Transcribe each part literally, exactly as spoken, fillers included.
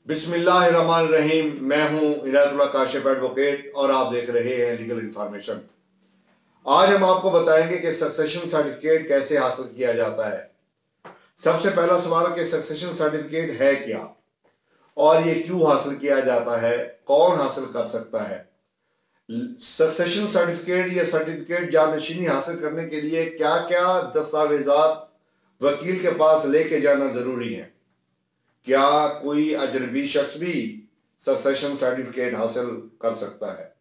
बिस्मिल्लाहिर्रहमानिर्रहीम। मैं हूं इनायतुल्लाह काशिफ एडवोकेट और आप देख रहे हैं लीगल इंफॉर्मेशन। आज हम आपको बताएंगे कि सक्सेशन सर्टिफिकेट कैसे हासिल किया जाता है। सबसे पहला सवाल है कि सक्सेशन सर्टिफिकेट है क्या और ये क्यों हासिल किया जाता है, कौन हासिल कर सकता है। सक्सेशन सर्टिफिकेट या सर्टिफिकेट जानशीनी हासिल करने के लिए क्या क्या दस्तावेजात वकील के पास लेके जाना जरूरी है। क्या कोई अजनबी शख्स भी सक्सेशन सर्टिफिकेट हासिल कर सकता है।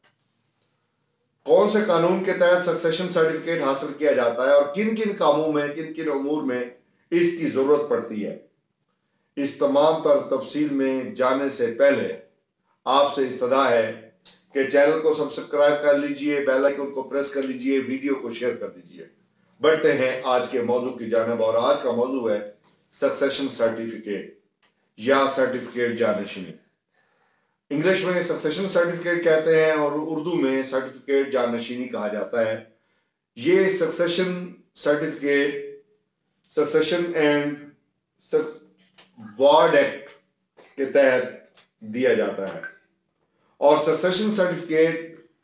कौन से कानून के तहत सक्सेशन सर्टिफिकेट हासिल किया जाता है और किन किन कामों में, किन किन उमूर में इसकी जरूरत पड़ती है। इस तमाम तर तफसील में जाने से पहले आपसे इस्तदा है कि चैनल को सब्सक्राइब कर लीजिए, बेल आइकन को प्रेस कर लीजिए, वीडियो को शेयर कर दीजिए। बढ़ते हैं आज के मौजू की जानिब और आज का मौजू है सक्सेशन सर्टिफिकेट या सर्टिफिकेट जानशीनी। इंग्लिश में सक्सेशन सर्टिफिकेट कहते हैं और उर्दू में सर्टिफिकेट जानशीनी कहा जाता है। ये succession certificate succession and ward act के तहत दिया जाता है और सक्सेशन सर्टिफिकेट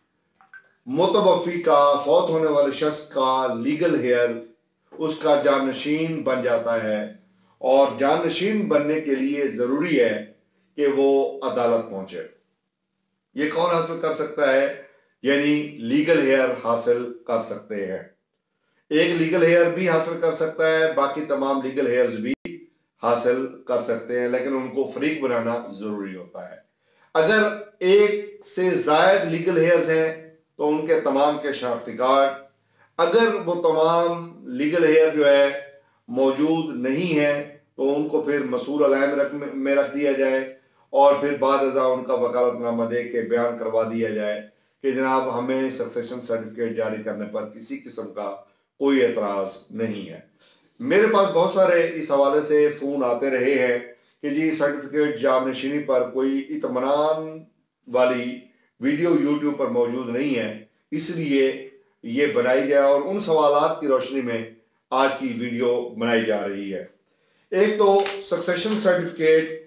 मुतवफ़ी का, फौत होने वाले शख्स का लीगल हेयर उसका जानशीन बन जाता है और जानशीन बनने के लिए जरूरी है कि वो अदालत पहुंचे। ये कौन हासिल कर सकता है, यानी लीगल हेयर हासिल कर सकते हैं। एक लीगल हेयर भी हासिल कर सकता है, बाकी तमाम लीगल हेयर्स भी हासिल कर सकते हैं, लेकिन उनको फरीक बनाना जरूरी होता है। अगर एक से ज्यादा लीगल हेयर्स हैं तो उनके तमाम के शनाख्ती कार्ड, अगर वो तमाम लीगल हेयर जो है मौजूद नहीं है तो उनको फिर मसूल अलहम रख में रख दिया जाए और फिर बाद अज़ा उनका वकालतनामा दे के बयान करवा दिया जाए कि जनाब हमें सक्सेशन सर्टिफिकेट जारी करने पर किसी किस्म का कोई एतराज नहीं है। मेरे पास बहुत सारे इस हवाले से फोन आते रहे हैं कि जी सर्टिफिकेट जानशीनी पर कोई इत्मीनान वाली वीडियो यूट्यूब पर मौजूद नहीं है, इसलिए ये बनाई जाए और उन सवालात की रोशनी में आज की वीडियो बनाई जा रही है। एक तो सक्सेशन सर्टिफिकेट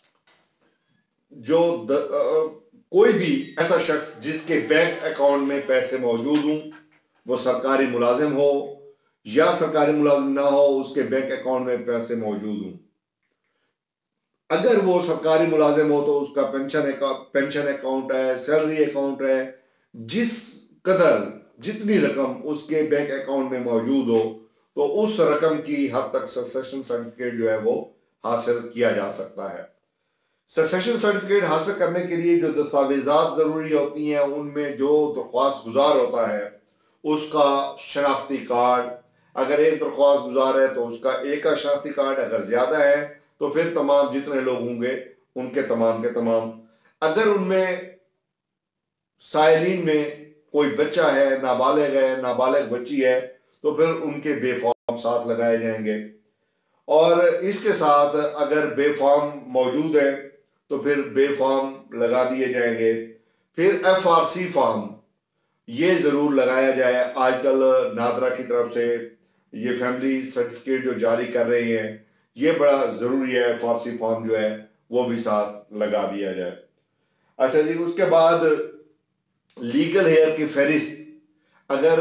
जो द, आ, कोई भी ऐसा शख्स जिसके बैंक अकाउंट में पैसे मौजूद हों, वो सरकारी मुलाजिम हो या सरकारी मुलाजिम ना हो, उसके बैंक अकाउंट में पैसे मौजूद हों। अगर वो सरकारी मुलाजिम हो तो उसका पेंशन पेंशन अकाउंट है, सैलरी अकाउंट है, जिस कदर जितनी रकम उसके बैंक अकाउंट में मौजूद हो तो उस रकम की हद तक सक्सेशन सर्टिफिकेट जो है वो हासिल किया जा सकता है। सक्सेशन सर्टिफिकेट हासिल करने के लिए जो दस्तावेजात जरूरी होती हैं उनमें जो दरख्वास्त गुजार होता है उसका शनाख्ती कार्ड, अगर एक दरख्वास्त गुजार है तो उसका एक का शनाख्ती कार्ड, अगर ज्यादा है तो फिर तमाम जितने लोग होंगे उनके तमाम के तमाम। अगर उनमें साइलिन में कोई बच्चा है, नाबालिग है, नाबालिग बच्ची है तो फिर उनके बेफॉर्म साथ लगाए जाएंगे और इसके साथ अगर बेफॉर्म मौजूद है तो फिर बेफॉर्म लगा दिए जाएंगे। फिर एफ आर सी फॉर्म ये जरूर लगाया जाए। आजकल नादरा की तरफ से ये फैमिली सर्टिफिकेट जो जारी कर रहे हैं ये बड़ा जरूरी है, एफ आर सी फॉर्म जो है वो भी साथ लगा दिया जाए। अच्छा जी, उसके बाद लीगल हेयर की फहरिस्त, अगर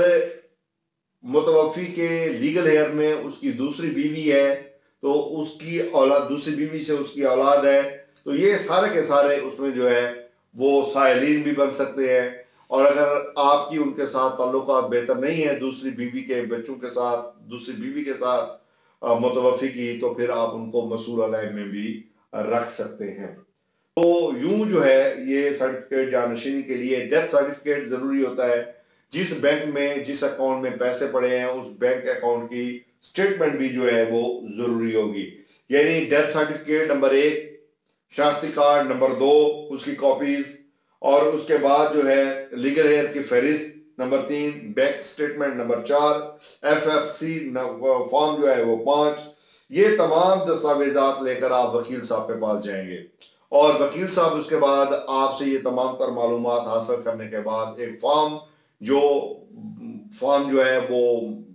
मुतवफ़ी के लीगल हेयर में उसकी दूसरी बीवी है तो उसकी औलाद, दूसरी बीवी से उसकी औलाद है तो ये सारे के सारे उसमें जो है वो साइलिन भी बन सकते हैं। और अगर आपकी उनके साथ ताल्लुकात बेहतर नहीं है, दूसरी बीवी के बच्चों के साथ, दूसरी बीवी के साथ मुतवफ़ी की, तो फिर आप उनको मसूल अलैम में भी रख सकते हैं। तो यूं जो है ये सर्टिफिकेट जानशीनी के लिए डेथ सर्टिफिकेट जरूरी होता है। जिस बैंक में, जिस अकाउंट में पैसे पड़े हैं उस बैंक अकाउंट की स्टेटमेंट भी जो है वो जरूरी होगी। यानी डेथ सर्टिफिकेट नंबर एक, शनाख्ती कार्ड नंबर दो उसकी कॉपीज, और उसके बाद जो है लीगल हेयर की फहरिस्त नंबर तीन, बैंक स्टेटमेंट नंबर चार, एफ एफ सी फॉर्म जो है वो पांच। ये तमाम दस्तावेजात लेकर आप वकील साहब के पास जाएंगे और वकील साहब उसके बाद आपसे ये तमाम तर मालूमात हासिल करने के बाद एक फॉर्म जो फॉर्म जो है वो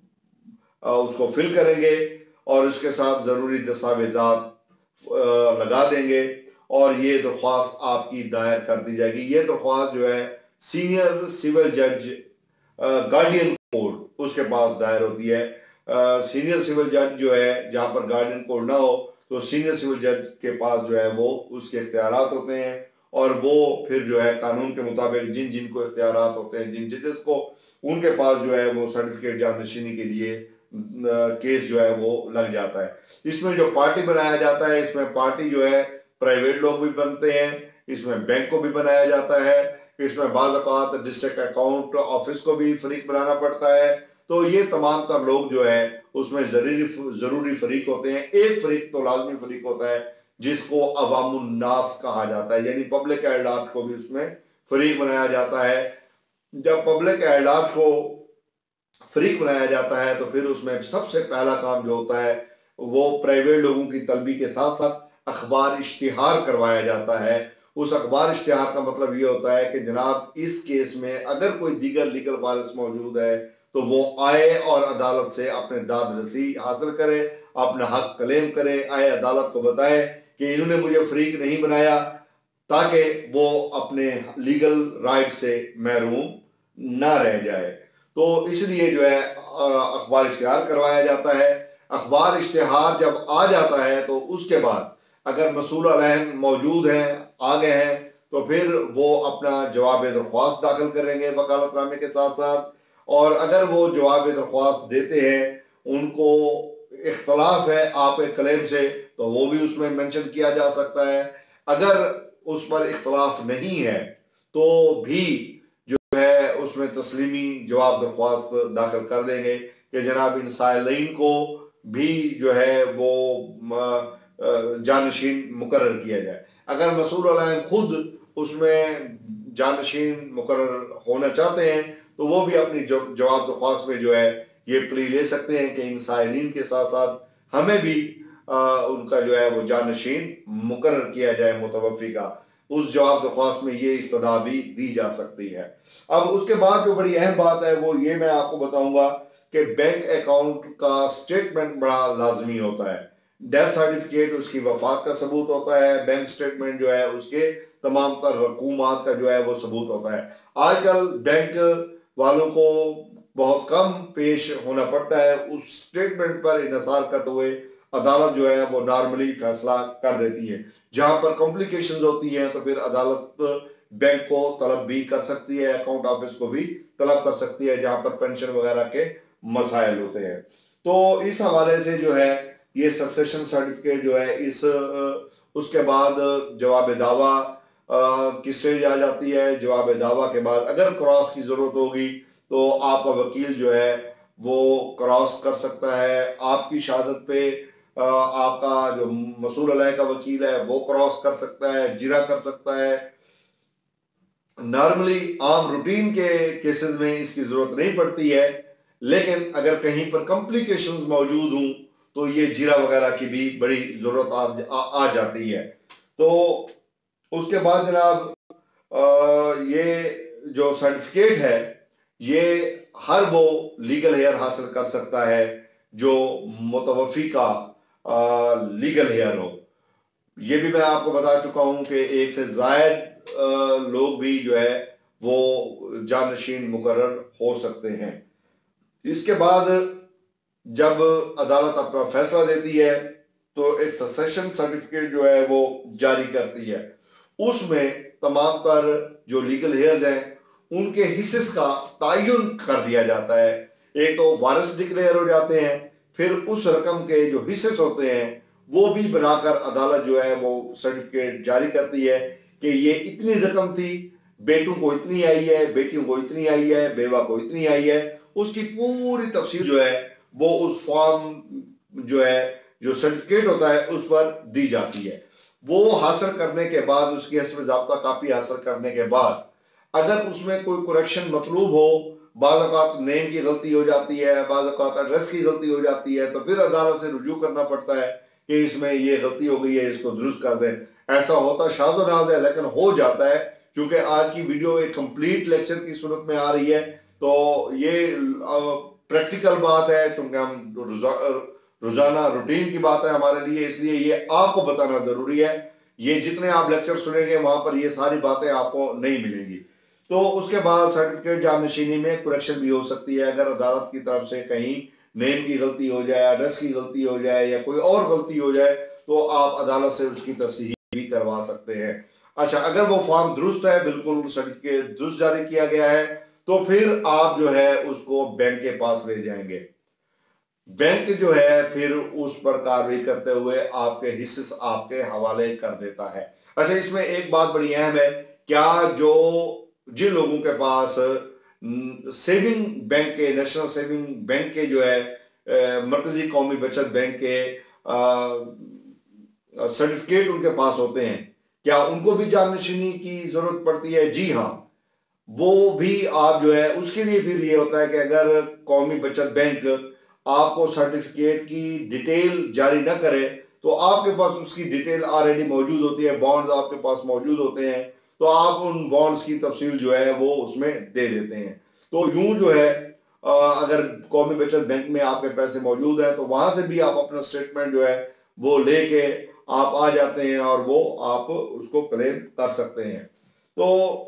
उसको फिल करेंगे और उसके साथ जरूरी दस्तावेजात लगा देंगे और ये दरख्वास्त आपकी दायर कर दी जाएगी। ये दरख्वास्त जो है सीनियर सिविल जज गार्डियन कोर्ट उसके पास दायर होती है। सीनियर सिविल जज जो है, जहां पर गार्डियन कोर्ट ना हो तो सीनियर सिविल जज के पास जो है वो उसके इख्तियारात होते हैं, और वो फिर जो है कानून के मुताबिक जिन जिन को इख्तियारात होते हैं, जिन जजेस को, उनके पास जो है वो सर्टिफिकेट जाननशीनी के लिए केस जो है वो लग जाता है। इसमें जो पार्टी बनाया जाता है, इसमें पार्टी जो है प्राइवेट लोग भी बनते हैं, इसमें बैंक को भी बनाया जाता है, इसमें बाज़ औक़ात डिस्ट्रिक्ट अकाउंट ऑफिस को भी फरीक बनाना पड़ता है। तो ये तमाम तर लोग जो है उसमें जरूरी जरूरी फरीक होते हैं। एक फरीक तो लाजमी फरीक होता है जिसको अवामुन्नास कहा जाता है, यानी पब्लिक एहलात को भी उसमें फरीक बनाया जाता है। जब पब्लिक एहलात को फरीक बनाया जाता है तो फिर उसमें सबसे पहला काम जो होता है वो प्राइवेट लोगों की तलबी के साथ साथ अखबार इश्तिहार करवाया जाता है। उस अखबार इश्तिहार का मतलब ये होता है कि जनाब इस केस में अगर कोई दीगर लीगल वारिस मौजूद है तो वो आए और अदालत से अपने दाद रसी हासिल करे, अपना हक क्लेम करे, आए अदालत को बताए कि इन्होंने मुझे फरीक नहीं बनाया, ताकि वो अपने लीगल राइट से महरूम ना रह जाए। तो इसलिए जो है अखबार इश्तिहार करवाया जाता है। अखबार इश्तिहार जब आ जाता है तो उसके बाद अगर मसूल अलैन मौजूद हैं, आ गए हैं, तो फिर वो अपना जवाब दरख्वास्त दाखिल करेंगे वकालतनामे के साथ साथ। और अगर वो जवाब दरख्वास्त देते हैं, उनको इख्तलाफ है आप एक क्लेम से, तो वो भी उसमें मेंशन किया जा सकता है। अगर उस पर इख्तलाफ नहीं है तो भी जो है उसमें तस्लीमी जवाब दरख्वास्त दाखिल कर देंगे कि जनाब इन साइलीन को भी जो है वो जानशीन मुकर्रर किया जाए। अगर मसूल अलैन खुद उसमें जानशीन मुकर्रर होना चाहते हैं तो वो भी अपनी जवाब दरख्वास्त में जो है ये प्ली ले सकते हैं कि इन साइलीन के साथ साथ हमें भी आ, उनका जो है वो जानशीन मुकर्रर किया जाए मुतवफ़ी का। उस जवाब दरख्वास्त में ये इस्तदा भी दी जा सकती है। अब उसके बाद जो बड़ी अहम बात है वो ये मैं आपको बताऊंगा कि बैंक अकाउंट का स्टेटमेंट बड़ा लाजमी होता है। डेथ सर्टिफिकेट उसकी वफात का सबूत होता है, बैंक स्टेटमेंट जो है उसके तमाम तर रकूमात का जो है वो सबूत होता है। आजकल बैंक वालों को बहुत कम पेश होना पड़ता है, उस स्टेटमेंट पर इन्हिसार करते हुए अदालत जो है वो नॉर्मली फैसला कर देती है। जहां पर कॉम्प्लिकेशंस होती हैं तो फिर अदालत बैंक को तलब भी कर सकती है, अकाउंट ऑफिस को भी तलब कर सकती है, जहां पर पेंशन वगैरह के मसाइल होते हैं। तो इस हवाले से जो है ये सक्सेशन सर्टिफिकेट जो है इस उसके बाद जवाब दावा की स्टेज आ जाती है। जवाब दावा के बाद अगर क्रॉस की जरूरत होगी तो आपका वकील जो है वो क्रॉस कर सकता है। आपकी शहादत पे आपका जो मसूल अलैह का वकील है वो क्रॉस कर सकता है, जिरा कर सकता है। नॉर्मली आम रूटीन के केसेस में इसकी जरूरत नहीं पड़ती है, लेकिन अगर कहीं पर कॉम्प्लिकेशंस मौजूद हों तो ये जिरा वगैरह की भी बड़ी जरूरत आ, आ, आ जाती है। तो उसके बाद जनाब ये जो सर्टिफिकेट है ये हर वो लीगल हेयर हासिल कर सकता है जो मुतवफ़ी का लीगल हेयर हो। ये भी मैं आपको बता चुका हूं कि एक से जायद लोग भी जो है वो जानशीन मुकर्रर हो सकते हैं। इसके बाद जब अदालत अपना फैसला देती है तो एक सक्सेशन सर्टिफिकेट जो है वो जारी करती है। उसमें तमाम तर जो लीगल हेयर्स हैं उनके हिस्से का तयन कर दिया जाता है। एक तो वारिस डिक्लेयर हो जाते हैं, फिर उस रकम के जो हिस्से होते हैं वो भी बनाकर अदालत जो है वो सर्टिफिकेट जारी करती है कि ये इतनी रकम थी, बेटों को इतनी आई है, बेटियों को इतनी आई है, बेवा को इतनी आई है। उसकी पूरी तफसील जो है वो उस फॉर्म जो है जो सर्टिफिकेट होता है उस पर दी जाती है। वो हासिल करने के बाद, उसकी हस्ब ज़ाब्ता कापी हासिल करने के बाद अगर उसमें कोई करेक्शन मतलूब हो, बाज़ औक़ात नेम की गलती हो जाती है, बाज़ औक़ात एड्रेस की गलती हो जाती है, तो फिर अदालत से रुजू करना पड़ता है कि इसमें ये गलती हो गई है, इसको दुरुस्त कर दें। ऐसा होता शाज़ो नाज़ है, लेकिन हो जाता है। क्योंकि आज की वीडियो एक कंप्लीट लेक्चर की सूरत में आ रही है तो ये प्रैक्टिकल बात है, क्योंकि हम रोजाना रूटीन की बात है हमारे लिए, इसलिए ये आपको बताना जरूरी है। ये जितने आप लेक्चर सुनेंगे वहां पर ये सारी बातें आपको नहीं मिलेंगी। तो उसके बाद सर्टिफिकेट जानशीनी में करेक्शन भी हो सकती है। अगर अदालत की तरफ से कहीं नेम की गलती हो जाए, एड्रेस की गलती हो जाए या कोई और गलती हो जाए तो आप अदालत से उसकी तस्दीक भी करवा सकते हैं। अच्छा, अगर वो फॉर्म दुरुस्त है, बिल्कुल सर्टिफिकेट दुरुस्त जारी किया गया है, तो फिर आप जो है उसको बैंक के पास ले जाएंगे। बैंक जो है फिर उस पर कार्रवाई करते हुए आपके हिस्से आपके हवाले कर देता है। अच्छा, इसमें एक बात बड़ी अहम है, क्या जो जिन लोगों के पास सेविंग बैंक के, नेशनल सेविंग बैंक के जो है मरकजी कौमी बचत बैंक के सर्टिफिकेट उनके पास होते हैं, क्या उनको भी जानशीनी की जरूरत पड़ती है? जी हाँ, वो भी आप जो है उसके लिए फिर ये होता है कि अगर कौमी बचत बैंक आपको सर्टिफिकेट की डिटेल जारी न करे तो आपके पास उसकी डिटेल ऑलरेडी मौजूद होती है, बॉन्ड्स आपके पास मौजूद होते हैं, तो आप उन बॉन्ड्स की तफसील जो है वो उसमें दे देते हैं। तो यूं जो है अगर कौमी बचत बैंक में आपके पैसे मौजूद है तो वहां से भी आप अपना स्टेटमेंट जो है वो लेके आप आ जाते हैं और वो आप उसको क्लेम कर सकते हैं। तो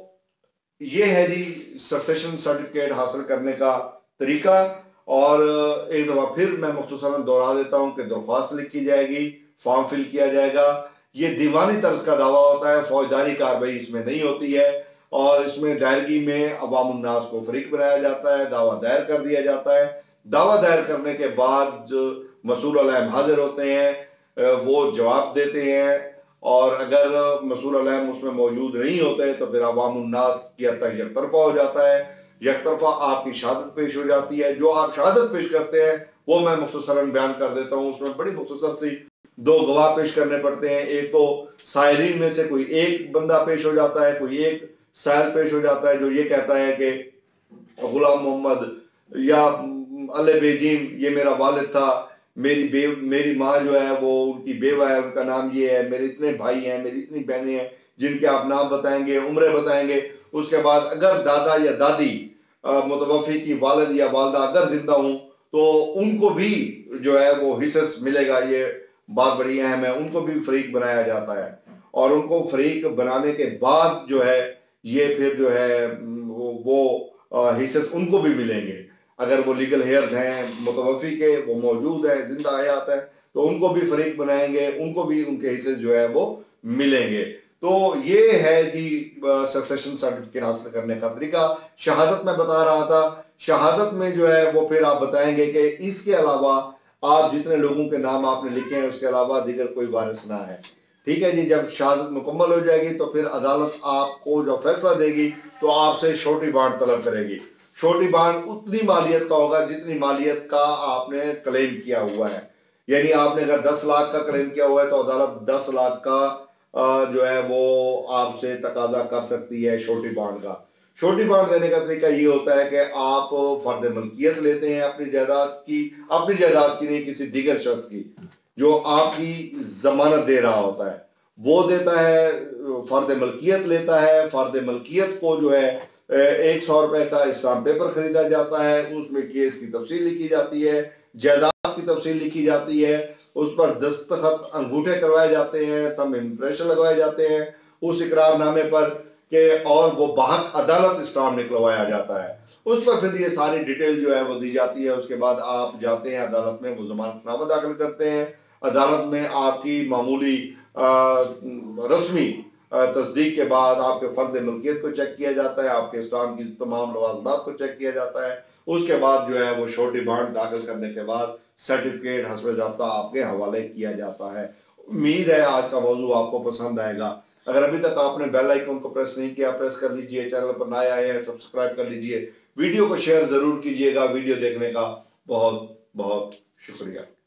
ये है जी सक्सेशन सर्टिफिकेट हासिल करने का तरीका। और एक दफा फिर मैं मुख्तसरन दोहरा देता हूं कि दरख्वास्त लिखी जाएगी, फॉर्म फिल किया जाएगा। ये दीवानी तर्ज का दावा होता है, फौजदारी कार्रवाई इसमें नहीं होती है, और इसमें दायरगी में अवाम उन्नास को फरीक बनाया जाता है, दावा दायर कर दिया जाता है। दावा दायर करने के बाद जो मसूल अलैम हाजिर होते हैं वो जवाब देते हैं, और अगर मसूल अलैम उसमें मौजूद नहीं होते तो फिर अवाम उन्नास की हद तक यकतरफा हो जाता है। यकतरफा आपकी शहादत पेश हो जाती है। जो आप शहादत पेश करते हैं वो मैं मुख्तसरन बयान कर देता हूँ। उसमें बड़ी मुख्तसर सी दो गवाह पेश करने पड़ते हैं। एक तो सायरीन में से कोई एक बंदा पेश हो जाता है, कोई एक सायल पेश हो जाता है जो ये कहता है कि गुलाम मोहम्मद या अले बेजीम ये मेरा वालिद था, मेरी बे मेरी माँ जो है वो उनकी बेवा है, उनका नाम ये है, मेरे इतने भाई हैं, मेरी इतनी बहनें हैं, जिनके आप नाम बताएंगे, उम्र बताएंगे। उसके बाद अगर दादा या दादी मुतवफ़ी की वालिद या वालदा अगर जिंदा हूं तो उनको भी जो है वो हिस्स मिलेगा। ये बात बड़ी अहम है। उनको भी फरीक बनाया जाता है, और उनको फरीक बनाने के बाद जो है ये फिर जो है वो, वो हिस्से उनको भी मिलेंगे। अगर वो लीगल हेयर्स हैं मुतवफ़ी के, वो मौजूद है, जिंदा हयात है, तो उनको भी फरीक बनाएंगे, उनको भी उनके हिस्से जो है वो मिलेंगे। तो ये है कि सक्सेशन सर्टिफिकेट हासिल करने का तरीका। शहादत में बता रहा था, शहादत में जो है वो फिर आप बताएंगे कि इसके अलावा आप जितने लोगों के नाम आपने लिखे हैं उसके अलावा दीगर कोई वारिस ना है। ठीक है जी। जब शहादत मुकम्मल हो जाएगी तो फिर अदालत आपको जो फैसला देगी तो आपसे छोटी बांड तलब करेगी। छोटी बांड उतनी मालियत का होगा जितनी मालियत का आपने क्लेम किया हुआ है। यानी आपने अगर दस लाख का क्लेम किया हुआ है तो अदालत दस लाख का जो है वो आपसे तकाजा कर सकती है छोटी बांड का। छोटी बांड देने का तरीका ये होता है कि आप फर्द मलकियत लेते हैं अपनी जायदाद की, अपनी जायदाद की नहीं, किसी दीगर शख्स की जो आपकी जमानत दे रहा होता है वो देता है, फर्द मलकियत लेता है। फर्द मलकियत को जो है एक सौ रुपए का स्टाम्प पेपर खरीदा जाता है, उसमें केस की तफसील लिखी जाती है, जायदाद की तफसील लिखी जाती है, उस पर दस्तखत अंगूठे करवाए जाते हैं, थंब इम्प्रेशन लगवाए जाते हैं उस इकरारनामे पर के, और वो बाहक अदालत स्टाम्प निकलवाया जाता है। उस पर फिर ये सारी डिटेल जो है वो दी जाती है। उसके बाद आप जाते हैं अदालत में, वो जमानतनामा दाखिल करते हैं। अदालत में आपकी मामूली रस्मी तस्दीक के बाद आपके फर्द मलकियत को चेक किया जाता है, आपके स्टाम्प की तमाम लवाजमात को चेक किया जाता है। उसके बाद जो है वो छोटी बांड दाखिल करने के बाद सर्टिफिकेट हस्ब ज़ाब्ता आपके हवाले किया जाता है। उम्मीद है आज का मौजू आपको पसंद आएगा। अगर अभी तक आपने बेल आइकन को प्रेस नहीं किया, प्रेस कर लीजिए। चैनल पर नए आए हैं सब्सक्राइब कर लीजिए। वीडियो को शेयर जरूर कीजिएगा। वीडियो देखने का बहुत बहुत शुक्रिया।